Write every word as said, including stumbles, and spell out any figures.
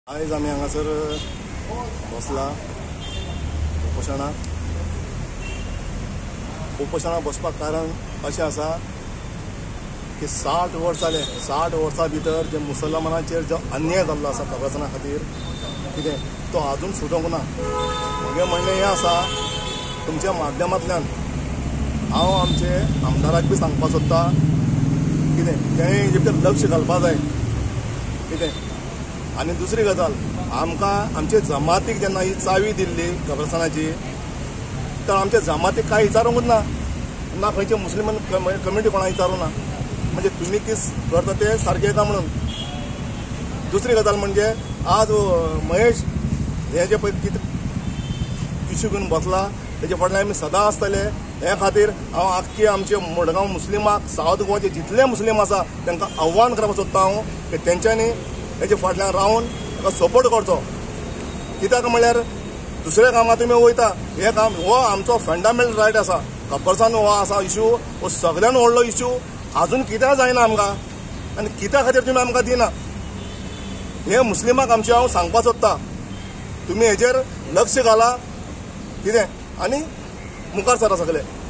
आयज आमी हांगासर बसला उपोशणाक उपोशणाक बसपाक कारण अशें आसा की साठ वर्स जाले साठ वर्सां भितर जे मुसलमानांचेर जो अन्याय जाल्लो आसा कब्रस्ताना खातीर कितें तो आजून सुटोंक ना। म्हजें म्हणणें हें आसा तुमच्या माध्यमांतल्यान हांव आमचे आमदाराक बी सांगपाक सोदता कितें तेंय हेजे भितर लक्ष घालपाक जाय कितें। आनी दुसरी गजाल आमकां आमचे जमातीक जेन्ना ही चावी दिल्ली कब्रस्तानाची तर आमच्या जमातीक कांय विचारूंकच ना ना खंयचे मुस्लिम कम्युनिटी कोणा विचारूं ना म्हणजे तुमी किस करता ते सारकें काय म्हणून। दुसरी गजाल म्हणजे आज महेश हे जे पळय कितें इश्यू घेवन बसला तेजे फाटल्यान आमी सदां आसतले। हे खातीर हांव आख्खे आमचे मडगांव मुस्लिमाक सावथ गोवाचे जितले मुस्लीम आसा तांकां आव्हान करपाक सोदता हांव की तेंच्यांनी हेजे फाटल्यान रावन ताका सपोर्ट करचो। कित्याक म्हणल्यार दुसऱ्या कामां तुमी वयता हे काम हो आमचो फंडामेंटल रायट आसा। कब्रस्तान हो आसा इश्यू हो सगळ्यान व्हडलो इश्यू आजून कित्याक जायना आमकां आनी कित्या खातीर तुमी आमकां दिना हे मुस्लिमाक आमचे हांव सांगपाक सोदता। तुमी हेजेर लक्ष घाला कितें आनी मुखार सरा सगळे।